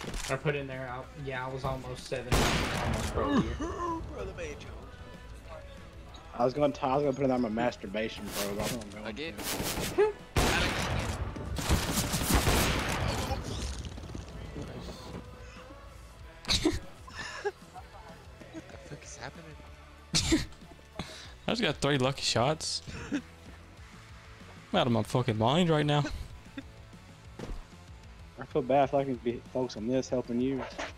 I put in there. Yeah, I was almost 7. Almost pro here. Brother Major. I was gonna put it on my masturbation probe. I don't go Again. into it. What the fuck is happening? I just got 3 lucky shots. I'm out of my fucking mind right now. I feel bad if I can be focused on this helping you.